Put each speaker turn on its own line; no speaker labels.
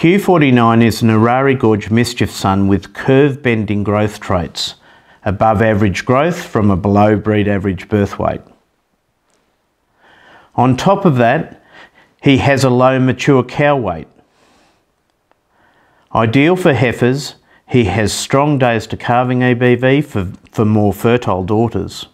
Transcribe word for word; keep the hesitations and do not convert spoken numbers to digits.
Q forty-nine is an Urari Gorge Mischief son with curve bending growth traits, above average growth from a below breed average birth weight. On top of that, he has a low mature cow weight. Ideal for heifers, he has strong days to calving E B V for, for more fertile daughters.